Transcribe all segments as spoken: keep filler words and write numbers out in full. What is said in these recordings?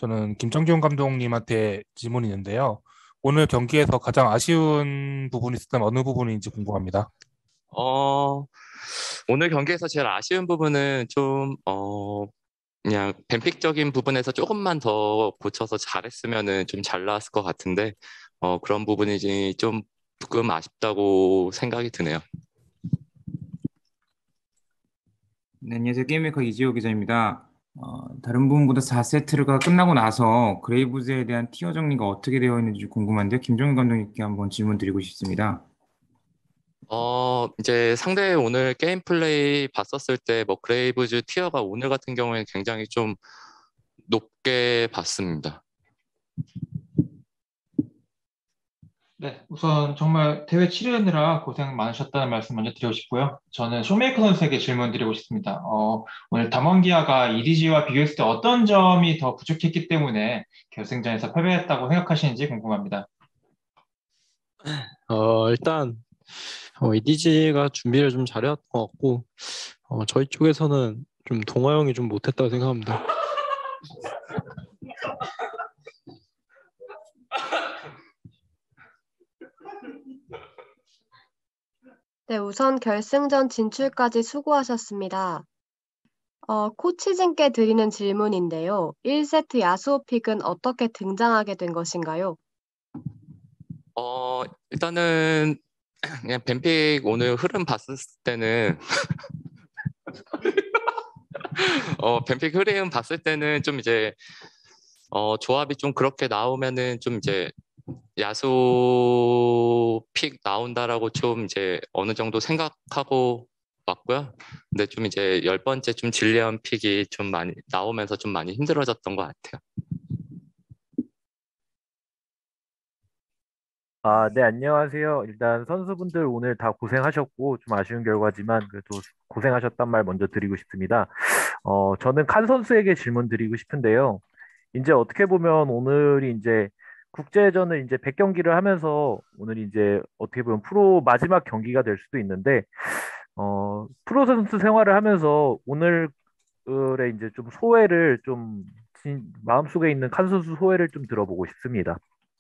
저는 김정준 감독님한테 질문이 있는데요. 오늘 경기에서 가장 아쉬운 부분이 있었다면 어느 부분인지 궁금합니다. 어, 오늘 경기에서 제일 아쉬운 부분은 좀, 어, 그냥 뱀픽적인 부분에서 조금만 더 고쳐서 잘했으면은 좀 잘 나왔을 것 같은데, 어, 그런 부분이 좀 조금 아쉽다고 생각이 드네요. 네, 안녕하세요. 게임메이커 이지호 기자입니다. 어, 다른 부분보다 사 세트가 끝나고 나서 그레이브즈에 대한 티어 정리가 어떻게 되어 있는지 궁금한데요. 김종윤 감독님께 한번 질문 드리고 싶습니다. 어, 이제 상대 오늘 게임 플레이 봤었을 때, 뭐, 그레이브즈 티어가 오늘 같은 경우에는 굉장히 좀 높게 봤습니다. 네, 우선 정말 대회 치르느라 고생 많으셨다는 말씀 먼저 드리고 싶고요. 저는 쇼메이커 선수에게 질문 드리고 싶습니다. 어, 오늘 담원기아가 이디지와 비교했을 때 어떤 점이 더 부족했기 때문에 결승전에서 패배했다고 생각하시는지 궁금합니다. 어, 일단 어, 이디지가 준비를 좀 잘해왔던 것 같고 어, 저희 쪽에서는 좀 동아 형이 좀 못했다고 생각합니다. 네, 우선 결승전 진출까지 수고하셨습니다. 어, 코치진께 드리는 질문인데요. 일 세트 야수호 픽은 어떻게 등장하게 된 것인가요? 어, 일단은 그냥 뱀픽 오늘 흐름 봤을 때는 어, 뱀픽 흐름 봤을 때는 좀 이제 어, 조합이 좀 그렇게 나오면은 좀 이제 야수 픽 나온다라고 좀 이제 어느 정도 생각하고 왔고요. 근데 좀 이제 열 번째 좀 질리언 픽이 좀 많이 나오면서 좀 많이 힘들어졌던 것 같아요. 아, 네, 안녕하세요. 일단 선수분들 오늘 다 고생하셨고 좀 아쉬운 결과지만 그래도 고생하셨단 말 먼저 드리고 싶습니다. 어, 저는 칸 선수에게 질문 드리고 싶은데요. 이제 어떻게 보면 오늘이 이제 국제전을 이제 백 경기를 하면서 오늘 이제 어떻게 보면 프로 마지막 경기가 될 수도 있는데 어, 프로 선수 생활을 하면서 오늘의 이제 좀 소회를 좀 진- 마음속에 있는 칸 선수 소회를 좀 들어보고 싶습니다.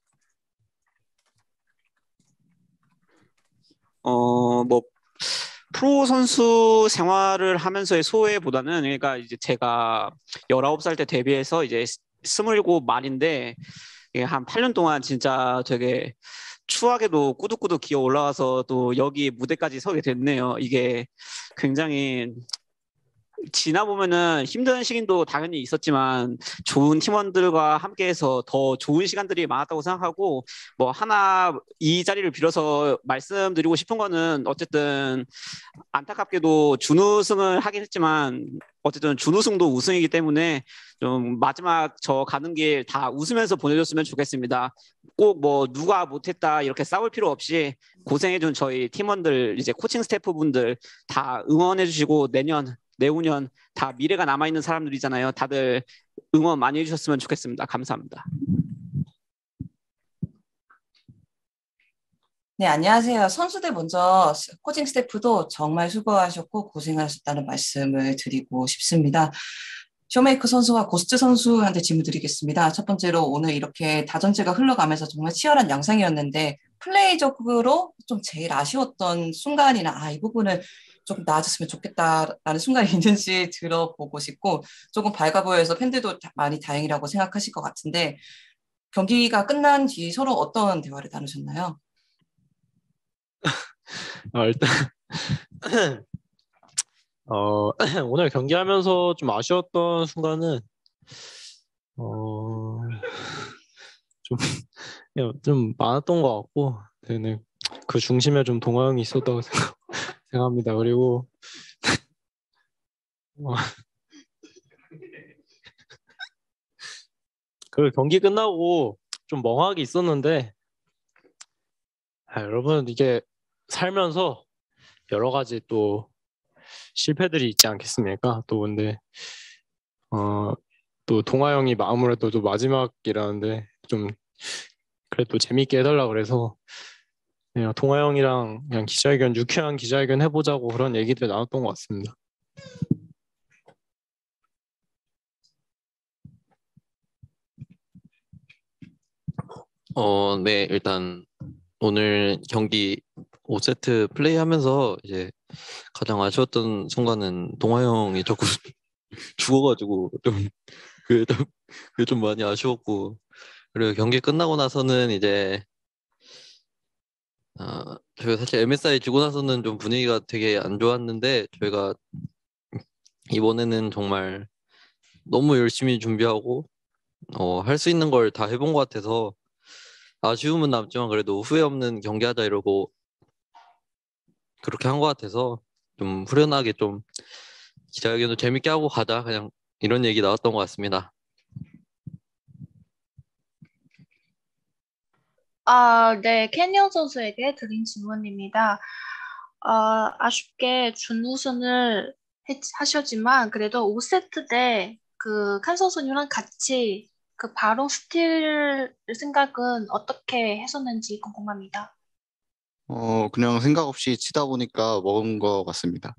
어, 뭐, 프로 선수 생활을 하면서의 소회보다는, 그러니까 이제 제가 열아홉 살 때 데뷔해서 이제 스물일곱 말인데, 이게 한 팔 년 동안 진짜 되게 추하게도 꾸덕꾸덕 기어 올라와서 또 여기 무대까지 서게 됐네요. 이게 굉장히 지나보면은 힘든 시기도 당연히 있었지만 좋은 팀원들과 함께해서 더 좋은 시간들이 많았다고 생각하고 뭐 하나 이 자리를 빌어서 말씀드리고 싶은 거는 어쨌든 안타깝게도 준우승을 하긴 했지만 어쨌든 준우승도 우승이기 때문에 좀 마지막 저 가는 길 다 웃으면서 보내줬으면 좋겠습니다. 꼭 뭐 누가 못했다 이렇게 싸울 필요 없이 고생해준 저희 팀원들 이제 코칭 스태프분들 다 응원해주시고 내년 내후년 다 미래가 남아있는 사람들이잖아요. 다들 응원 많이 해주셨으면 좋겠습니다. 감사합니다. 네, 안녕하세요. 선수들 먼저 코칭 스태프도 정말 수고하셨고 고생하셨다는 말씀을 드리고 싶습니다. 쇼메이커 선수와 고스트 선수한테 질문 드리겠습니다. 첫 번째로 오늘 이렇게 다전제가 흘러가면서 정말 치열한 양상이었는데 플레이적으로 좀 제일 아쉬웠던 순간이나 아, 이 부분을 조금 나아졌으면 좋겠다라는 순간이 있는지 들어보고 싶고 조금 밝아 보여서 팬들도 많이 다행이라고 생각하실 것 같은데 경기가 끝난 뒤 서로 어떤 대화를 나누셨나요? 아, 일단 어, 오늘 경기하면서 좀 아쉬웠던 순간은 어, 좀, 그냥 좀 많았던 것 같고 네, 그 중심에 좀 동아 형이 있었다고 생각, 생각합니다. 그리고 어, 그 경기 끝나고 좀 멍하게 있었는데 아, 여러분 이게 살면서 여러 가지 또 실패들이 있지 않겠습니까? 또 근데 어, 또 동아 형이 아무래도 또 마지막이라는데 좀 그래도 재밌게 해달라 그래서 그냥 동아 형이랑 그냥 기자회견 유쾌한 기자회견 해보자고 그런 얘기들 나눴던 것 같습니다. 어, 네, 일단 오늘 경기 오 세트 플레이하면서 이제 가장 아쉬웠던 순간은 동화 형이 자꾸 죽어가지고 좀 그게 좀 그게 좀 많이 아쉬웠고, 그리고 경기 끝나고 나서는 이제 아, 저희가 사실 엠에스아이 지고 나서는 좀 분위기가 되게 안 좋았는데, 저희가 이번에는 정말 너무 열심히 준비하고 어, 할 수 있는 걸 다 해본 것 같아서 아쉬움은 남지만 그래도 후회 없는 경기하자 이러고 그렇게 한 것 같아서 좀 후련하게 좀 기자회견도 재밌게 하고 가자, 그냥 이런 얘기 나왔던 것 같습니다. 아, 네, 캐니언 선수에게 드린 질문입니다. 아, 아쉽게 준우승을 했- 하셨지만 그래도 오 세트 때 그 칸 선수님랑 같이 그 바로 스틸 생각은 어떻게 했었는지 궁금합니다. 어, 그냥 생각 없이 치다 보니까 먹은 것 같습니다.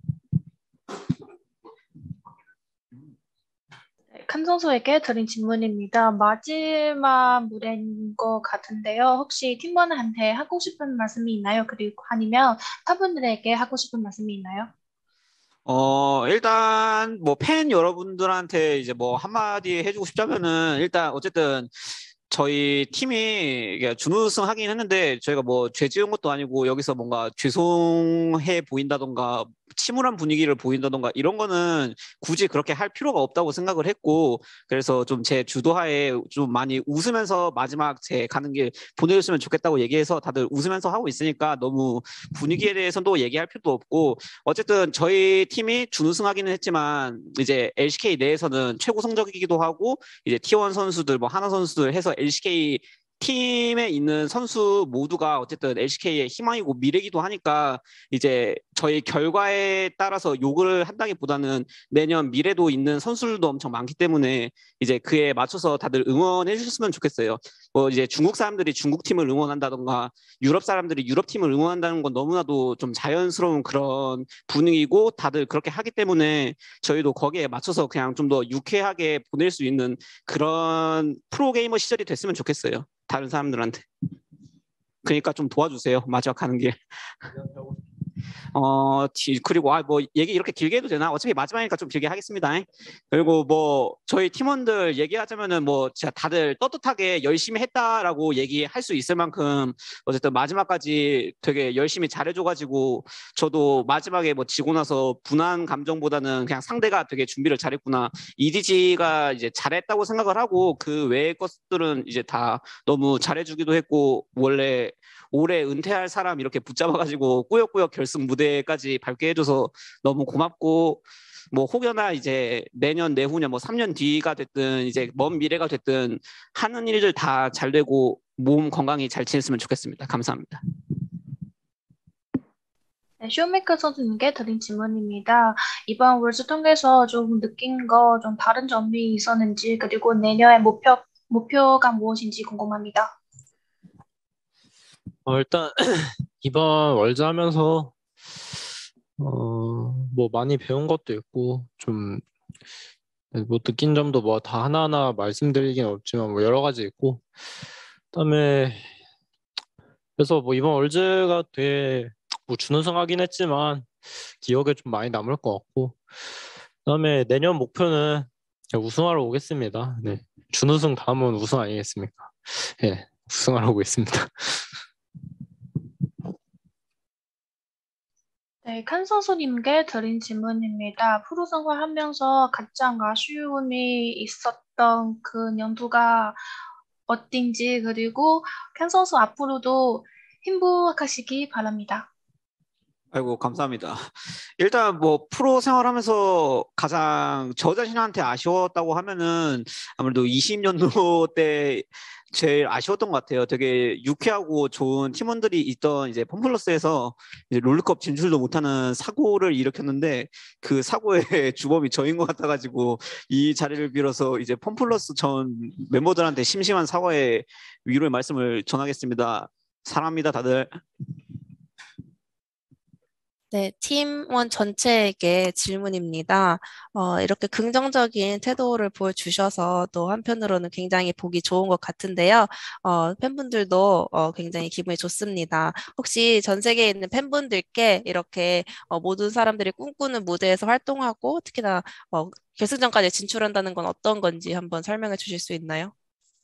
네, 칸 선수에게 드린 질문입니다. 마지막 무대인 것 같은데요. 혹시 팀원한테 하고 싶은 말씀이 있나요? 그리고 아니면 타분들에게 하고 싶은 말씀이 있나요? 어, 일단 뭐 팬 여러분들한테 이제 뭐 한마디 해주고 싶자면은, 일단 어쨌든 저희 팀이 이게 준우승 하긴 했는데 저희가 뭐 죄 지은 것도 아니고 여기서 뭔가 죄송해 보인다던가 침울한 분위기를 보인다던가 이런 거는 굳이 그렇게 할 필요가 없다고 생각을 했고, 그래서 좀 제 주도하에 좀 많이 웃으면서 마지막 제 가는 길 보내줬으면 좋겠다고 얘기해서 다들 웃으면서 하고 있으니까 너무 분위기에 대해서도 얘기할 필요도 없고, 어쨌든 저희 팀이 준우승하기는 했지만 이제 엘씨케이 내에서는 최고 성적이기도 하고, 이제 티원 선수들 뭐 하나 선수들 해서 엘씨케이 팀에 있는 선수 모두가 어쨌든 엘씨케이의 희망이고 미래이기도 하니까, 이제 저희 결과에 따라서 욕을 한다기보다는 내년 미래도 있는 선수들도 엄청 많기 때문에 이제 그에 맞춰서 다들 응원해 주셨으면 좋겠어요. 뭐 이제 중국 사람들이 중국 팀을 응원한다던가 유럽 사람들이 유럽 팀을 응원한다는 건 너무나도 좀 자연스러운 그런 분위기고, 다들 그렇게 하기 때문에 저희도 거기에 맞춰서 그냥 좀 더 유쾌하게 보낼 수 있는 그런 프로게이머 시절이 됐으면 좋겠어요. 다른 사람들한테. 그러니까 좀 도와주세요. 마지막 가는 길. 어, 지- 그리고 아, 뭐 얘기 이렇게 길게 해도 되나? 어차피 마지막이니까 좀 길게 하겠습니다. 그리고 뭐 저희 팀원들 얘기하자면은 뭐 진짜 다들 떳떳하게 열심히 했다라고 얘기할 수 있을 만큼 어쨌든 마지막까지 되게 열심히 잘해줘가지고, 저도 마지막에 뭐 지고 나서 분한 감정보다는 그냥 상대가 되게 준비를 잘했구나, 이디지가 이제 잘했다고 생각을 하고, 그 외의 것들은 이제 다 너무 잘해주기도 했고, 원래 올해 은퇴할 사람 이렇게 붙잡아가지고 꾸역꾸역 결승 무대까지 밟게 해줘서 너무 고맙고, 뭐 혹여나 이제 내년 내후년 뭐 삼 년 뒤가 됐든 이제 먼 미래가 됐든 하는 일들 다 잘 되고 몸 건강히 잘 지냈으면 좋겠습니다. 감사합니다. 네, 쇼메이커 선수님께 드린 질문입니다. 이번 월드 통해서 좀 느낀 거 좀 다른 점이 있었는지, 그리고 내년의 목표, 목표가 무엇인지 궁금합니다. 어, 일단 이번 월드 하면서 어, 뭐 많이 배운 것도 있고, 좀 뭐 느낀 점도 뭐 다 하나하나 말씀드리긴 없지만 뭐 여러 가지 있고, 그다음에 그래서 뭐 이번 월드가 되게 뭐 준우승하긴 했지만 기억에 좀 많이 남을 것 같고, 그다음에 내년 목표는 그냥 우승하러 오겠습니다. 네, 준우승 다음은 우승 아니겠습니까? 예, 우승하러 오겠습니다. 네, 칸 선수님께 드린 질문입니다. 프로 생활하면서 가장 아쉬움이 있었던 그 연도가 어딘지, 그리고 칸 선수 앞으로도 행복하시기 바랍니다. 아이고, 감사합니다. 일단 뭐 프로 생활하면서 가장 저 자신한테 아쉬웠다고 하면은 아무래도 이십 년도 때 제일 아쉬웠던 것 같아요. 되게 유쾌하고 좋은 팀원들이 있던 이제 펌플러스에서 이제 롤드컵 진출도 못하는 사고를 일으켰는데, 그 사고의 주범이 저인 것 같아가지고 이 자리를 빌어서 이제 펌플러스 전 멤버들한테 심심한 사과의 위로의 말씀을 전하겠습니다. 사랑합니다, 다들. 네, 팀원 전체에게 질문입니다. 어, 이렇게 긍정적인 태도를 보여주셔서 또 한편으로는 굉장히 보기 좋은 것 같은데요. 어, 팬분들도 어, 굉장히 기분이 좋습니다. 혹시 전 세계에 있는 팬분들께 이렇게 어, 모든 사람들이 꿈꾸는 무대에서 활동하고 특히나 어, 결승전까지 진출한다는 건 어떤 건지 한번 설명해 주실 수 있나요?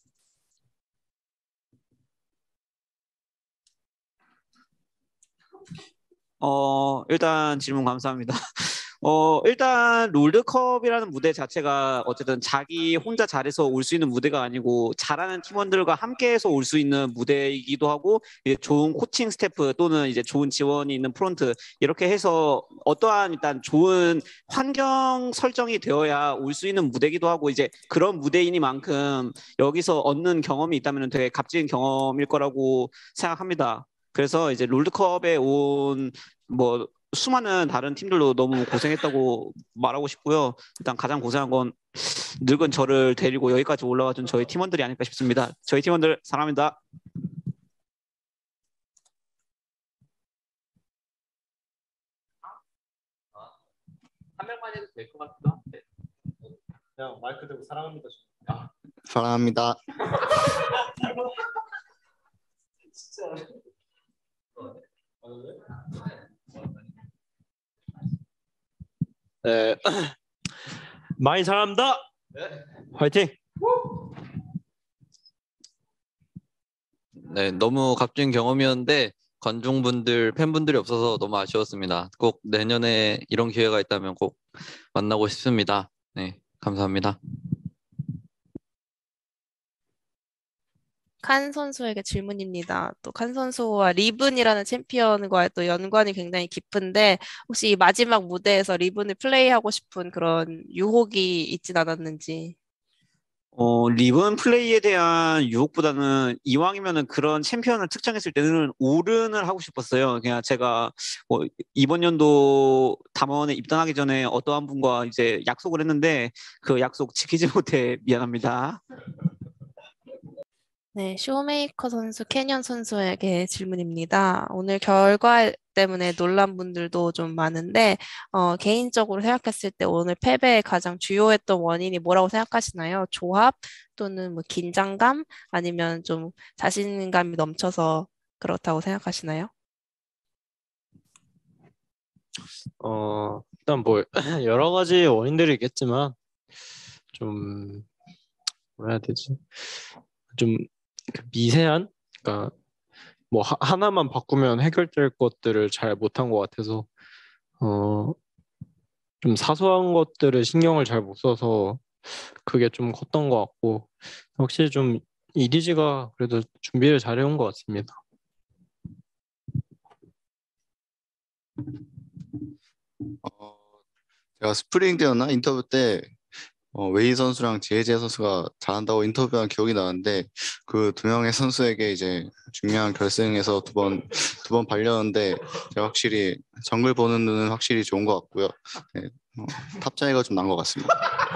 어, 일단 질문 감사합니다. 어, 일단 롤드컵이라는 무대 자체가 어쨌든 자기 혼자 잘해서 올 수 있는 무대가 아니고 잘하는 팀원들과 함께해서 올 수 있는 무대이기도 하고 이제 좋은 코칭 스태프 또는 이제 좋은 지원이 있는 프론트 이렇게 해서 어떠한 일단 좋은 환경 설정이 되어야 올 수 있는 무대이기도 하고 이제 그런 무대이니만큼 여기서 얻는 경험이 있다면 되게 값진 경험일 거라고 생각합니다. 그래서 이제 롤드컵에 온 뭐 수많은 다른 팀들도 너무 고생했다고 말하고 싶고요. 일단 가장 고생한 건 늙은 저를 데리고 여기까지 올라와준 저희 팀원들이 아닐까 싶습니다. 저희 팀원들 사랑합니다. 한 명만 해도 될 것 같다. 그냥 마이크 대고 사랑합니다. 아. 사랑합니다. 진짜. 네, 많이 사랑합니다. 네. 화이팅. 네, 너무 값진 경험이었는데 관중분들, 팬분들이 없어서 너무 아쉬웠습니다. 꼭 내년에 이런 기회가 있다면 꼭 만나고 싶습니다. 네, 감사합니다. 칸 선수에게 질문입니다. 또 칸 선수와 리븐이라는 챔피언과의 또 연관이 굉장히 깊은데 혹시 이 마지막 무대에서 리븐을 플레이하고 싶은 그런 유혹이 있진 않았는지. 어, 리븐 플레이에 대한 유혹보다는 이왕이면은 그런 챔피언을 특정했을 때는 오른을 하고 싶었어요. 그냥 제가 뭐 이번 연도 담원에 입단하기 전에 어떠한 분과 이제 약속을 했는데 그 약속 지키지 못해 미안합니다. 네, 쇼메이커 선수, 캐년 선수에게 질문입니다. 오늘 결과 때문에 놀란 분들도 좀 많은데 어, 개인적으로 생각했을 때 오늘 패배의 가장 주요했던 원인이 뭐라고 생각하시나요? 조합 또는 뭐 긴장감 아니면 좀 자신감이 넘쳐서 그렇다고 생각하시나요? 어, 일단 뭐 여러 가지 원인들이 있겠지만 좀 뭐라 해야 되지? 좀 미세한, 그러니까 뭐 하, 하나만 바꾸면 해결될 것들을 잘 못한 것 같아서 어, 좀 사소한 것들을 신경을 잘 못 써서 그게 좀 컸던 것 같고 확실히 좀 이디지가 그래도 준비를 잘 해온 것 같습니다. 어, 제가 스프링 때였나 인터뷰 때 어, 웨이 선수랑 제이제 선수가 잘한다고 인터뷰한 기억이 나는데 그 두 명의 선수에게 이제 중요한 결승에서 두 번 두 번 발렸는데 제가 확실히 정글 보는 눈은 확실히 좋은 것 같고요. 네, 어, 탑 차이가 좀 난 것 같습니다.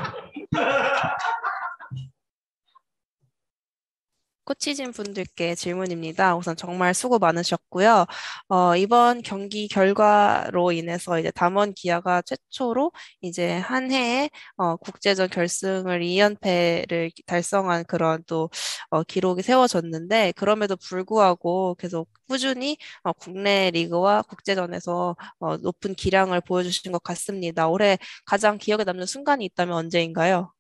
코치진 분들께 질문입니다. 우선 정말 수고 많으셨고요. 어, 이번 경기 결과로 인해서 이제 담원 기아가 최초로 이제 한 해에 어, 국제전 결승을 이 연패를 달성한 그런 또 어, 기록이 세워졌는데 그럼에도 불구하고 계속 꾸준히 어, 국내 리그와 국제전에서 어, 높은 기량을 보여주신 것 같습니다. 올해 가장 기억에 남는 순간이 있다면 언제인가요?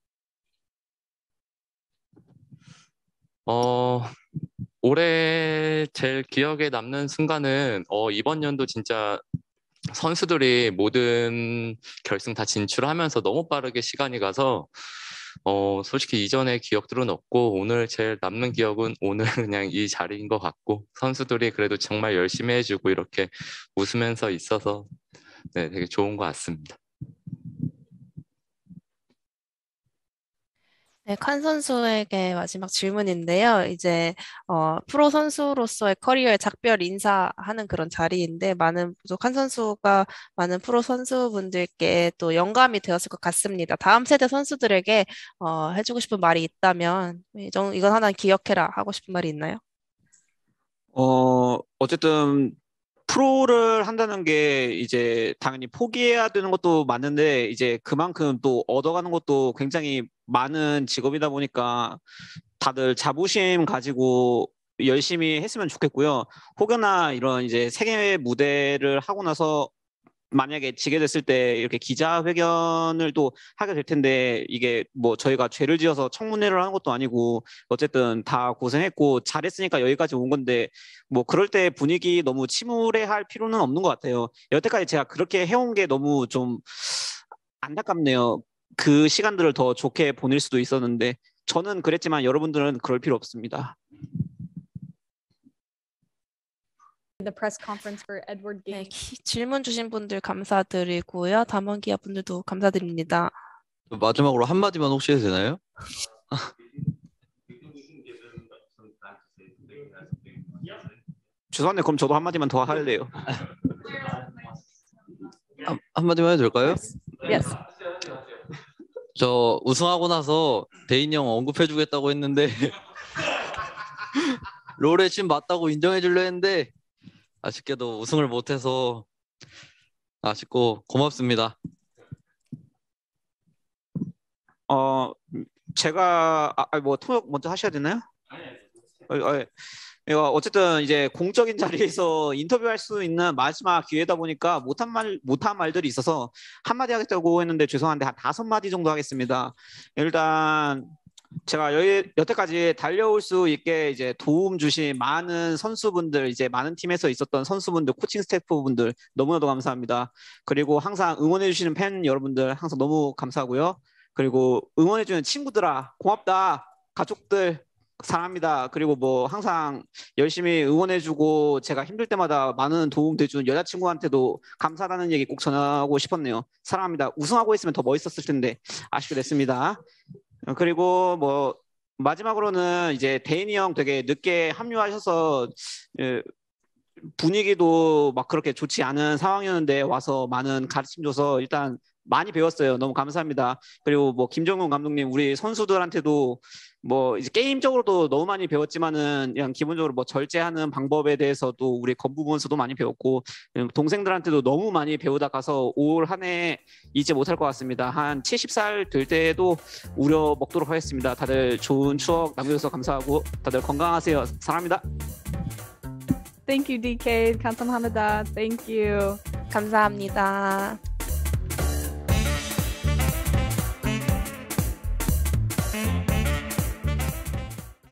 어, 올해 제일 기억에 남는 순간은 어, 이번 연도 진짜 선수들이 모든 결승 다 진출하면서 너무 빠르게 시간이 가서 어, 솔직히 이전의 기억들은 없고 오늘 제일 남는 기억은 오늘 그냥 이 자리인 것 같고 선수들이 그래도 정말 열심히 해주고 이렇게 웃으면서 있어서 네, 되게 좋은 것 같습니다. 네, 칸 선수에게 마지막 질문인데요. 이제 어, 프로 선수로서의 커리어에 작별 인사하는 그런 자리인데 많은 칸 선수가 많은 프로 선수분들께 또 영감이 되었을 것 같습니다. 다음 세대 선수들에게 어, 해주고 싶은 말이 있다면 이건, 이건 하나 기억해라 하고 싶은 말이 있나요? 어, 어쨌든 프로를 한다는 게 이제 당연히 포기해야 되는 것도 맞는데 이제 그만큼 또 얻어가는 것도 굉장히 많은 직업이다 보니까 다들 자부심 가지고 열심히 했으면 좋겠고요. 혹여나 이런 이제 세계 무대를 하고 나서 만약에 지게 됐을 때 이렇게 기자회견을 또 하게 될 텐데 이게 뭐 저희가 죄를 지어서 청문회를 하는 것도 아니고 어쨌든 다 고생했고 잘했으니까 여기까지 온 건데 뭐 그럴 때 분위기 너무 침울해할 필요는 없는 것 같아요. 여태까지 제가 그렇게 해온 게 너무 좀 안타깝네요. 그 시간들을 더 좋게 보낼 수도 있었는데 저는 그랬지만 여러분들은 그럴 필요 없습니다. The press conference for Edward 네, Game. 기- 질문 주신 분들 감사드리고요. 담원 기자 분들도 감사드립니다. 마지막으로 한마디만 혹시 해도 되나요? 죄송한데 그럼 저도 한마디만 더 할래요. 한, 한마디만 해도 될까요? Yes. 저 우승하고 나서 대인이 형 언급해주겠다고 했는데 롤의 신 맞다고 인정해주려 했는데 아쉽게도 우승을 못해서 아쉽고 고맙습니다. 어 제가 아, 뭐 통역 먼저 하셔야 되나요? 어, 어, 이거 어쨌든 이제 공적인 자리에서 인터뷰할 수 있는 마지막 기회다 보니까 못한 말 못한 말들이 있어서 한 마디 하겠다고 했는데 죄송한데 한 다섯 마디 정도 하겠습니다. 일단 제가 여, 여태까지 달려올 수 있게 이제 도움 주신 많은 선수분들, 이제 많은 팀에서 있었던 선수분들, 코칭 스태프분들 너무나도 감사합니다. 그리고 항상 응원해 주시는 팬 여러분들 항상 너무 감사하고요. 그리고 응원해 주는 친구들아 고맙다. 가족들 사랑합니다. 그리고 뭐 항상 열심히 응원해주고 제가 힘들 때마다 많은 도움 돼준 여자친구한테도 감사하다는 얘기 꼭 전하고 싶었네요. 사랑합니다. 우승하고 있으면 더 멋있었을 텐데 아쉽게 됐습니다. 그리고 뭐 마지막으로는 이제 대인이 형 되게 늦게 합류하셔서 예, 분위기도 막 그렇게 좋지 않은 상황이었는데 와서 많은 가르침 줘서 일단 많이 배웠어요. 너무 감사합니다. 그리고 뭐 김정훈 감독님 우리 선수들한테도 뭐 이제 게임적으로도 너무 많이 배웠지만은 그냥 기본적으로 뭐 절제하는 방법에 대해서도 우리 건부 선수도 많이 배웠고 동생들한테도 너무 많이 배우다 가서 올 한 해 잊지 못할 것 같습니다. 한 칠십 살 될 때에도 우려 먹도록 하겠습니다. 다들 좋은 추억 남겨주셔서 감사하고 다들 건강하세요. 사랑합니다. Thank you, D K. 감사합니다. Thank you. 감사합니다.